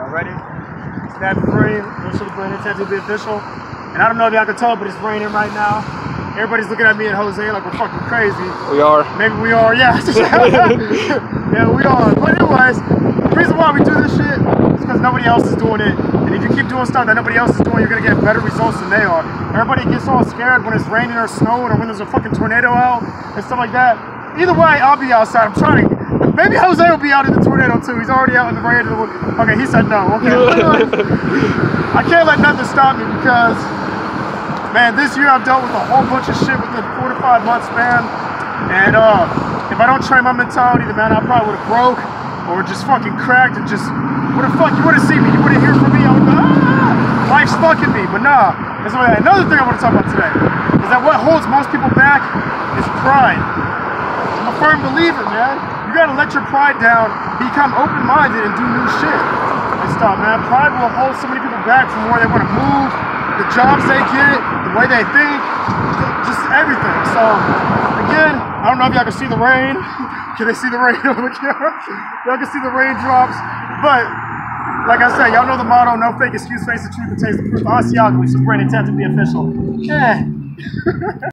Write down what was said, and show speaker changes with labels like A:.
A: Ready? It's NappyVereen, official the brand intended to be official. And I don't know if y'all can tell, but it's raining right now. Everybody's looking at me and Jose like we're fucking crazy.
B: We are.
A: Maybe we are, yeah. Yeah, we are. But anyways, the reason why we do this shit is because nobody else is doing it. And if you keep doing stuff that nobody else is doing, you're gonna get better results than they are. Everybody gets all scared when it's raining or snowing or when there's a fucking tornado out and stuff like that. Either way, I'll be outside. I'm trying. Maybe Jose will be out in the tornado too. He's already out in the rain. Okay, he said no. Okay. I can't let nothing stop me because, man, this year I've dealt with a whole bunch of shit within 4 to 5 months span. And if I don't train my mentality, then man, I probably would have broke or just fucking cracked and just, what the fuck, you wouldn't see me, you wouldn't hear from me. I would go, ah, life's fucking me. But nah, that's what, another thing I want to talk about today is that what holds most people back is pride. I'm a firm believer, man. You gotta let your pride down, become open-minded, and do new shit. And stuff, man. Pride will hold so many people back from where they want to move, the jobs they get, the way they think, just everything. So, again, I don't know if y'all can see the rain. Can they see the rain over the camera? Y'all can see the raindrops. But, like I said, y'all know the motto, no fake excuse, face the truth, and taste the proof. Asiago, it's a brand intended to be official. Yeah.